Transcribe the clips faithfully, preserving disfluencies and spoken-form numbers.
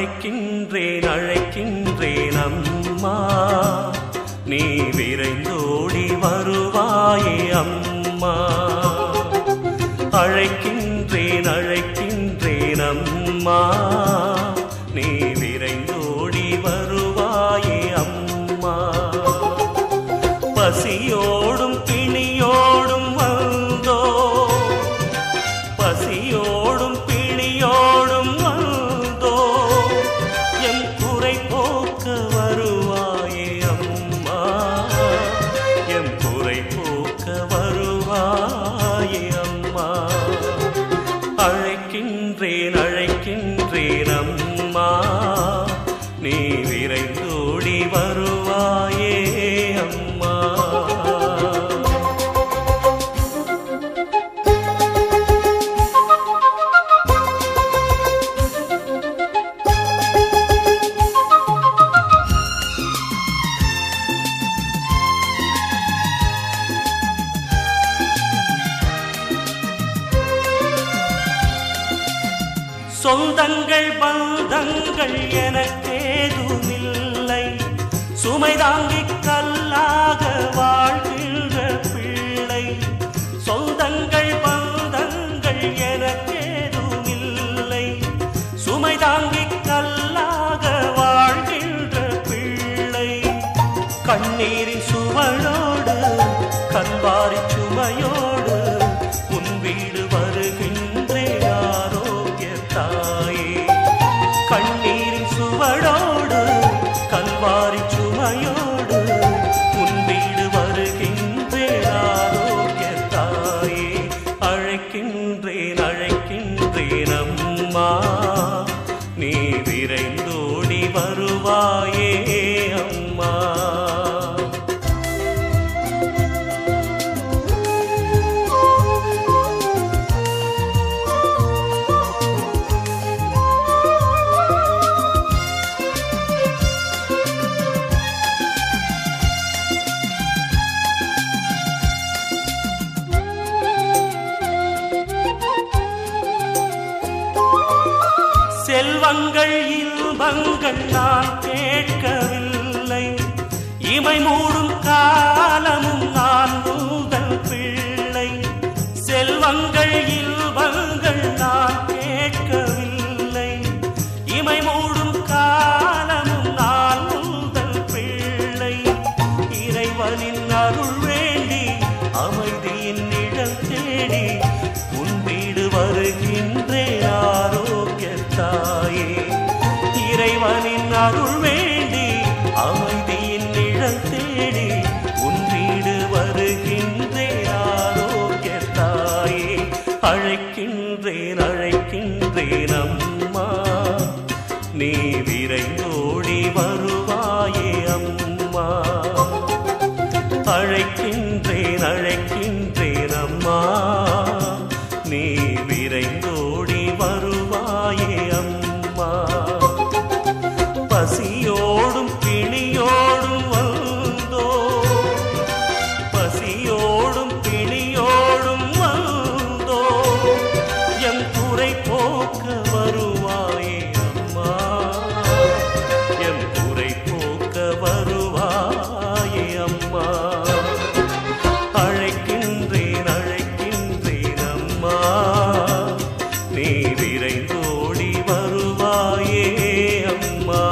அழைக்கின்றேன் அழைக்கின்றேன் அம்மா, நீ விரைந்தோடி வருவாயே அம்மா. அழைக்கின்றேன் அழைக்கின்றேன் அம்மா, நீ விரைந்தோடி வருவாயே அம்மா. பசியோடும் பிணியோடும் வந்தோ, பசியோடும் பிணியோடும் வந்தோ, என் குறை போக்க வருவாயே அம்மா, என் குறை போக்க வருவாயே அம்மா. அழைக்கின்றேன் அழைக்கின்றேன் அம்மா, நீ விரைந்தோடி வருவாயே அம்மா. சொந்தங்கள் பந்தங்கள் எனக்கேதுமில்லை, சுமை தாங்கிக் கல்லாக வாழ்கின்ற பிள்ளை. சொந்தங்கள் பந்தங்கள் எனக்கேதுமில்லை, சுமை தாங்கிக் கல்லாக வாழ்கின்ற பிள்ளை. கண்ணீரின் சுவடோடு கல்வாரி சுமையோடு உன் வீடு வருகின்றேன் ஆரோக்கிய தாயே. கண்ணீரின் சுவடோடு கல்வாரி சுமையோடு உன் வீடு வருகின்றேன் ஆரோக்கிய தாயே. அழைக்கின்றேன் அழைக்கின்றேன் அம்மா, நீ விரைந்தோடி வருவாயே அம்மா. செல்வங்கள் இன்பங்கள் நான் கேட்கவில்லை, இமை மூடும் காலமும் நான் உங்கள் பிள்ளை. செல்வங்கள் இன்பங்கள் நான் கேட்கவில்லை, இமை மூடும் காலமும் நான் உங்கள் பிள்ளை. இறைவனின் அருள் வேண்டி அமைதியின் நிழல் தேடி உன் வீடு வருகின்றேன் ஆரோக்கிய தாயே. இறைவனின் அருள் வேண்டி அமைதியின் நிழல் தேடி உன் வீடு வருகின்றேன் ஆரோக்கிய தாயே. அழைக்கின்றேன் அழைக்கின்றேன் அம்மா, நீ விரைந்தோடி வருவாயே அம்மா. அழைக்கின்றேன் அழைக்கின்றேன் அம்மா, நீ விரைந்தோடி வருவாயே அம்மா. பசியோடும் பிணியோடும் வந்தோ, பசியோடும் பிணியோடும் வந்தோ, என் குறை போக்க வருவாயே அம்மா, என் குறை போக்க வருவாயே அம்மா. அழைக்கின்றேன் அழைக்கின்றேன் அம்மா, நீ விரைந்தோடி வருவாயே அம்மா.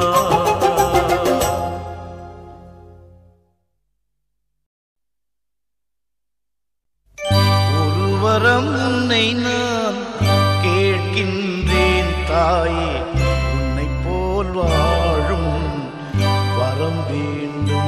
ஒரு வரம் உன்னை நான் கேட்கின்றேன் தாயே, உன்னை போல் வாழும் வரம் வேண்டும்.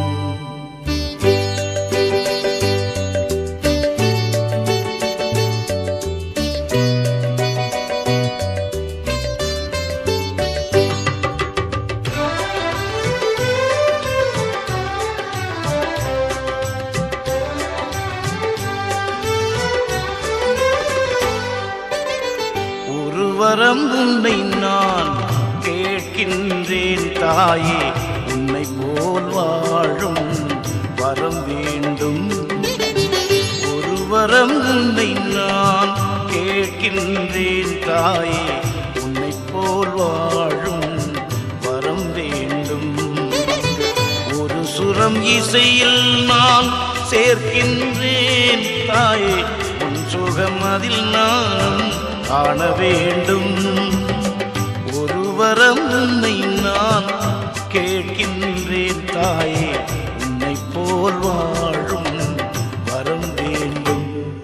வரம் உன்னை நான் கேட்கின்றேன் தாயே, உன்னை போல் வாழும் வரம் வேண்டும். ஒரு வரம் உன்னை நான் கேட்கின்றேன் தாயே, உன்னை போல் வாழும் இசையில் நான் சேர்க்கின்றேன் தாயே உன் சுகம் அதில் நானும் காண வேண்டும். ஒரு வரம் உன்னை நான் கேட்கின்றேன் தாயே உன்னை போல் வாழும் வரம் வேண்டும்.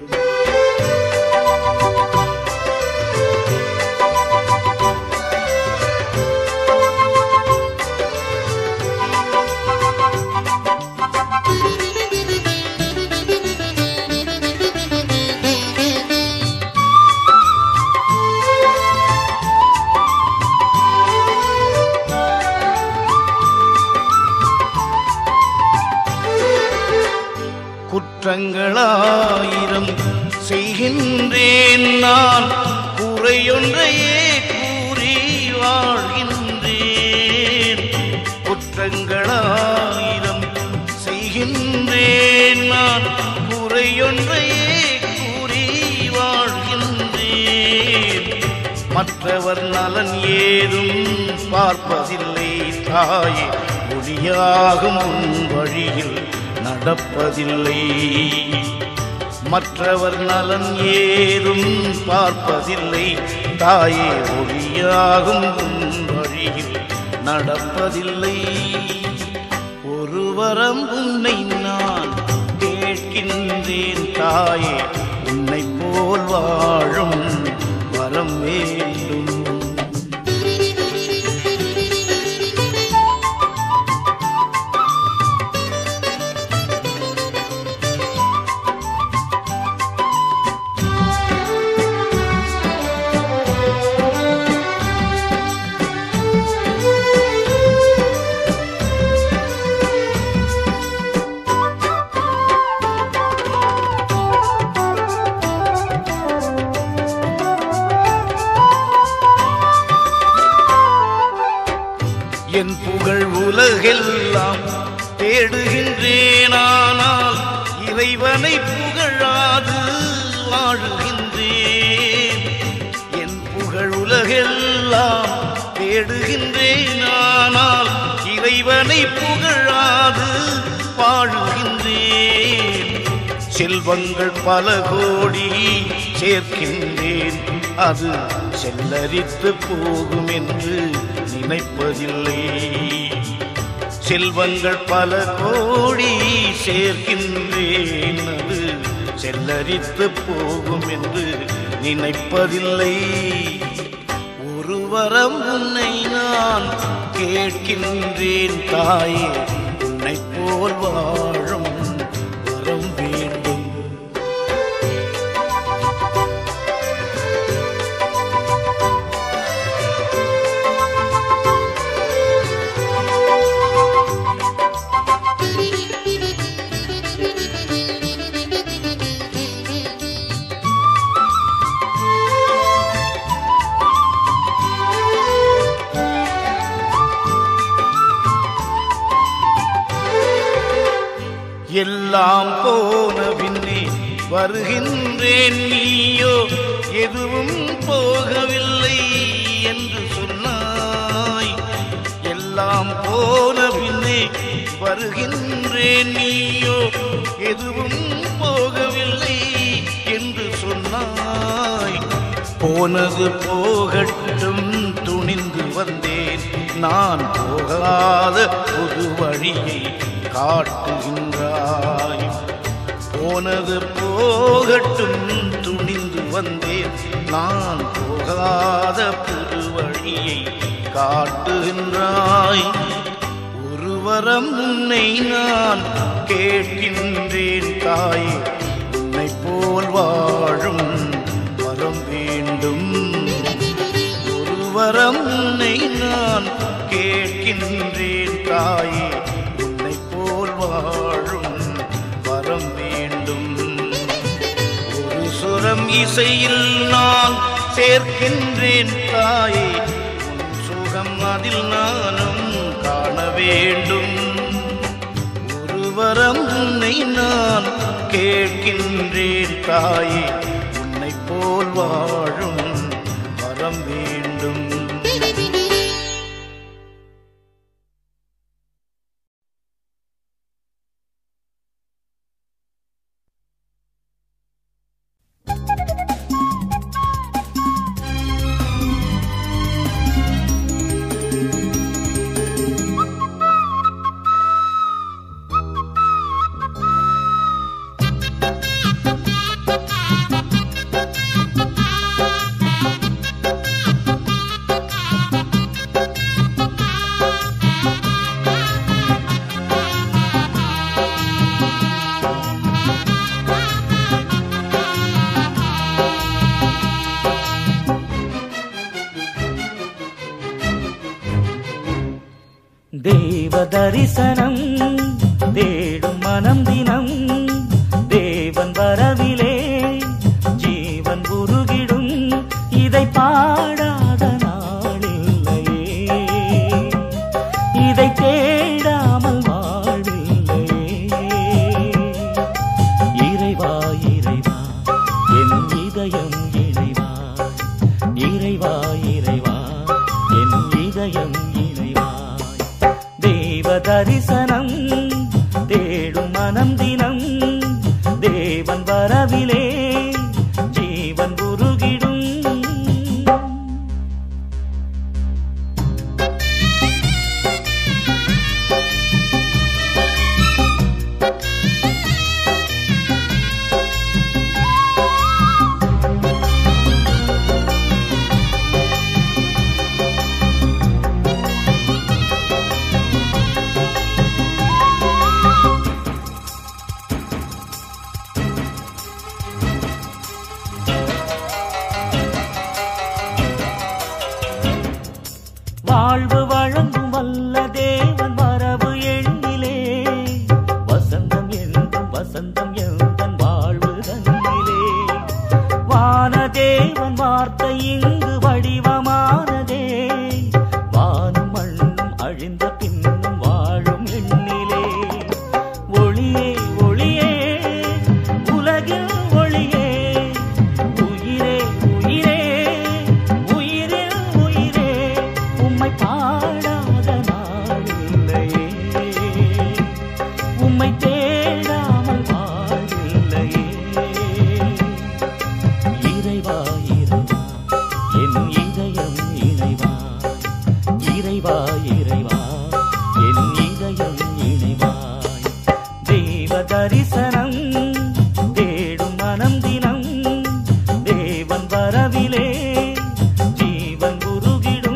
குற்றங்களாயிரம் செய்கின்றேன் நான் குறையொன்றையே கூறி வாழ்கின்றேன். குற்றங்களாயிரம் செய்கின்றேன் நான் குறையொன்றையே கூறி வாழ்கின்றேன். மற்றவர் நலன் ஏதும் பார்ப்பதில்லை தாயே ஒளியாகும் உன் வழியில் நடப்பதில்லை. மற்றவர் நலன் ஏதும் பார்ப்பதில்லை தாயே ஒளியாகும் உன் வழியில் நடப்பதில்லை. ஒரு வரம் உன்னை நான் கேட்கின்றேன் தாயே உன்னை போல் வாழும் வரம் வேண்டும். என் புகழ் உலகெல்லாம் தேடுகின்றேன் ஆனால் இறைவனை புகழாது வாழுகின்றேன். என் புகழ் உலகெல்லாம் தேடுகின்றேன் ஆனால் இறைவனை புகழாது வாழுகின்றேன். செல்வங்கள் பல கோடி சேர்க்கின்றேன் அது செல்லரித்து போகும் என்று நினைப்பதில்லை. செல்வங்கள் பல கோடி சேர்க்கின்றேன் அது செல்லரித்து போகும் என்று நினைப்பதில்லை. ஒரு வரம் உன்னை நான் கேட்கின்றேன் தாயே உன்னை போல் வாழும் வரம் வேண்டும். எல்லாம் போன பின்னே வருகின்றேன் நீயோ எதுவும் போகவில்லை என்று சொன்னாய். எல்லாம் போன பின்னே வருகின்றேன் நீயோ எதுவும் போகவில்லை என்று சொன்னாய். போனது போகட்டும் துணிந்து வந்தேன் நான் போகாத புது வழியை காட்டுகின்றாய். போனது போகட்டும் துணிந்து வந்தேன் நான் போகாத புது வழியை காட்டுகின்றாய். ஒரு வரம் உன்னை நான் கேட்கின்றேன் தாயே உன்னை போல் வாழும் வரம் வேண்டும். ஒரு வரம் உன்னை நான் கேட்கின்றேன் தாயே உன்னை போல் வாழும் வரம் வேண்டும். ஒரு சுரம் இசையில் நான் சேர்க்கின்றேன் தாயே உன் சுகம் அதில் நானும் காண வேண்டும். ஒரு வரம் உன்னை நான் கேட்கின்றேன் தாயே உன்னை போல் வாழும் வரம் வேண்டும். தரிசனம் தேடும் மனம் தினம் தேவன் வரவிலே ஜீவன் உருகிடும் இதை பாடாத நாளில்லையே இதை தேடாமல் வாழ்வில்லையே இறைவா இறைவா என் இதயம் இறைவாய் இறைவா இறைவா என் இதயம் இறைவாய் தேவ தரிசனம் தேடும் மனம் தினம் தேவன் வரவிலே ஜீவன் உருகிடும் வாழ்வு வழங்கும் வல்ல தேவன் வரவு எண்ணிலே வசந்தம் என்றும் வசந்தம் எந்தன் வாழ்வு தன்னிலே வான தேவன் வார்த்தை இங்கு வடிவமானதே வானும் மண்ணும் அழிந்த பின்னும் வாழும் எண்ணிலே ஒளியே ஒளியே உலகில் ஒளியே உயிரே உயிரே உயிரில் உயிரே உம்மை பாடாத நாளில்லையே உம்மை தேடாமல் வாழ்வில்லையே இறைவா இறைவா என் இதயம் இறைவாய் இறைவா இறைவா என் இதயம் இறைவாய் தேவ தரிசனம் தேடும் மனம் தினம் தேவன் வரவிலே ஜீவன் உருகிடும்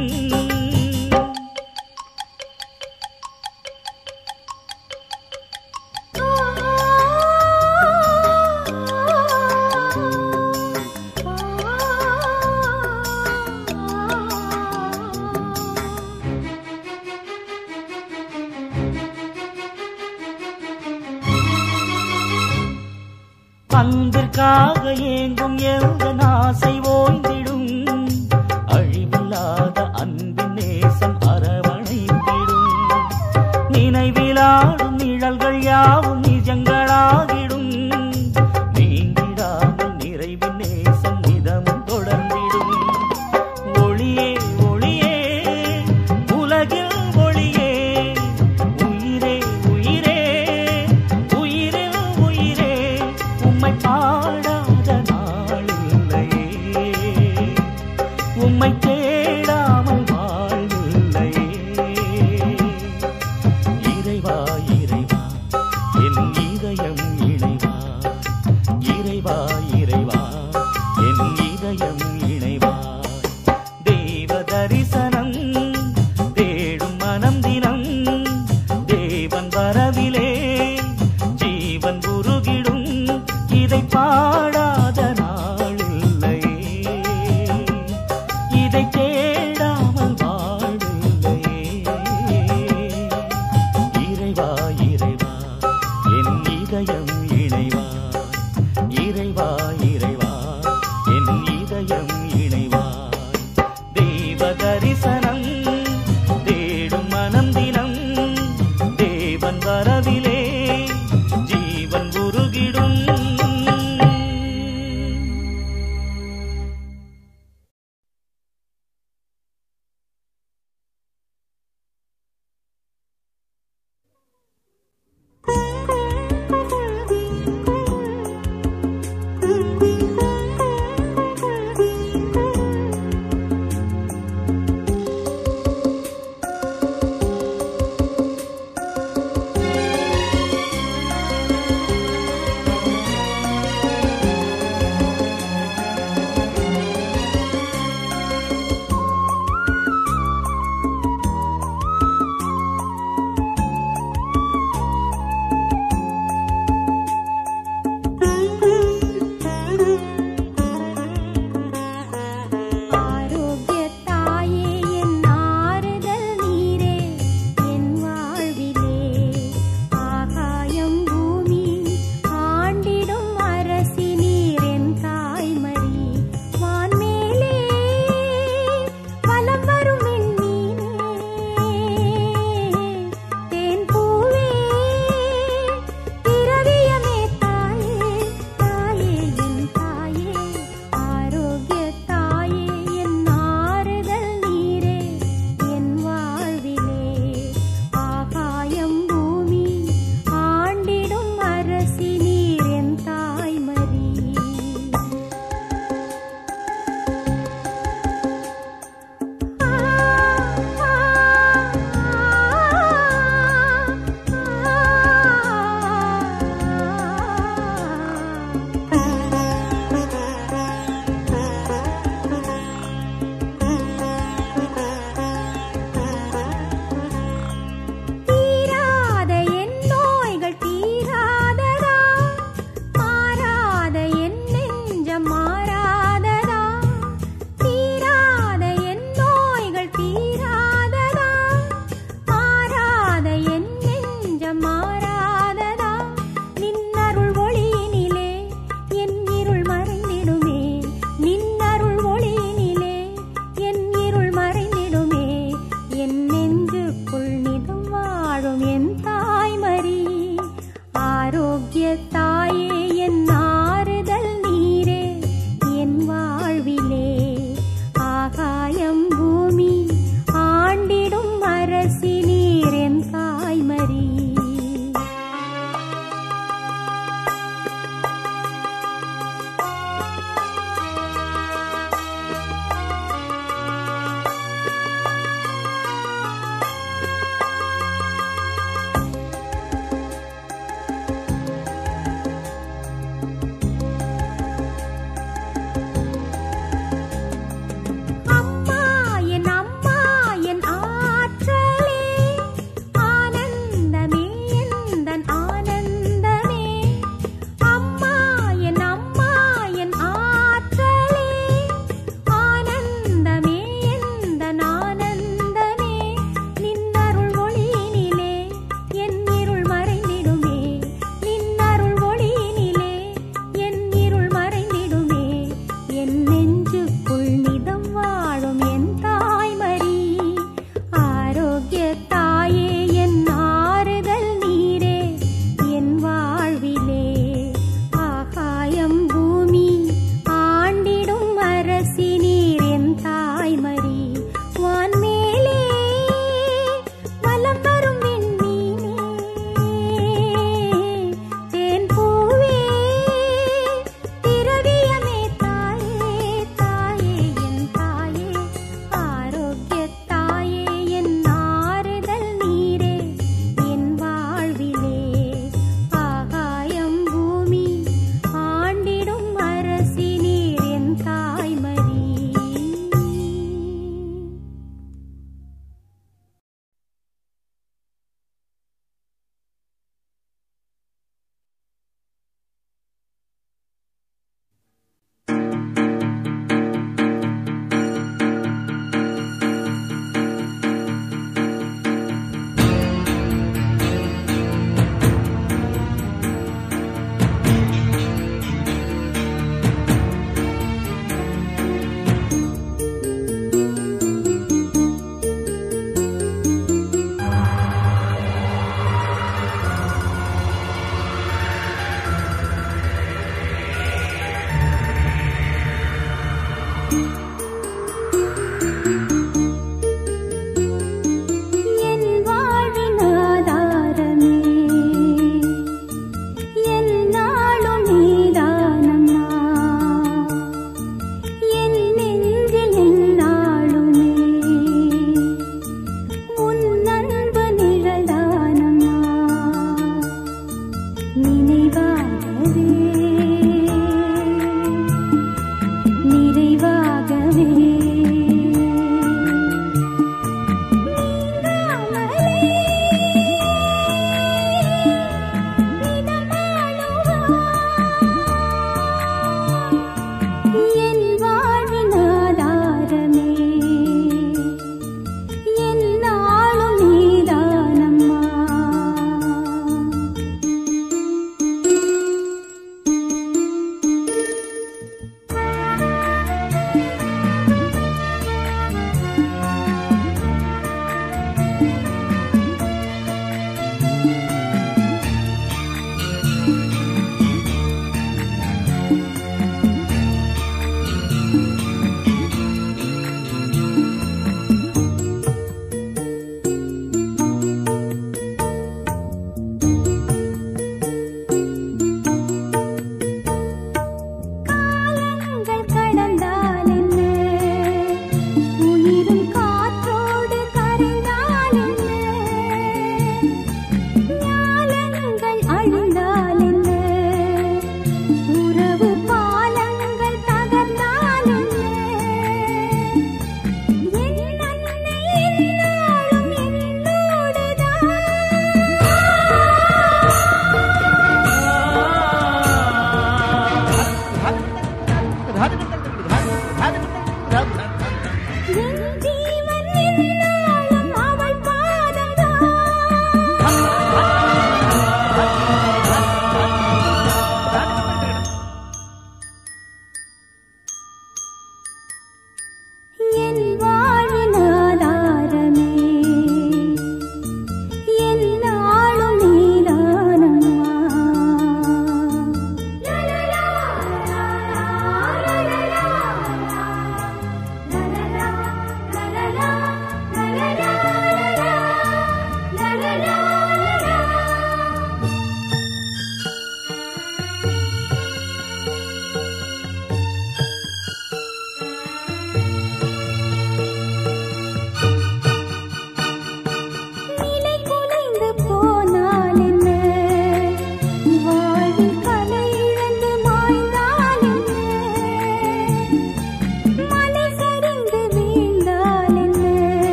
அன்பிற்காக ஏங்கும் எந்த ஆசை ஓய்ந்திடும் அழிவில்லாத அன்பின் நேசம் அரவணைத்திடும் நினைவிலாடும் நிழல்கள் யாவும் நிஜங்களாகிடும் நீங்கிடாமல் நிறைவின் நேசம் நிதமும் தொடர்ந்திடும் ஒளியே ஒளியே உலகில் ஒளியே உயிரே உயிரே உயிரில் உயிரே உம்மை பாடாத நாளில்லையே உம்மை தேடாமல் வாழ்வில்லையே இறைவா இறைவா என் இதயம்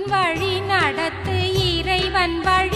வழி நடத்து இறைவன் வழி